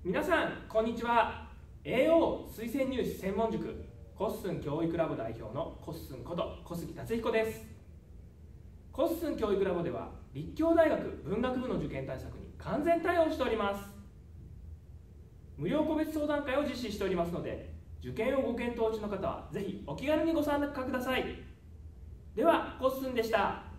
皆さんこんにちは。 AO 推薦入試専門塾コッスン教育ラボ代表のコッスンこと小杉達彦です。コッスン教育ラボでは立教大学文学部の受験対策に完全対応しております。無料個別相談会を実施しておりますので、受験をご検討中の方はぜひお気軽にご参加ください。ではコッスンでした。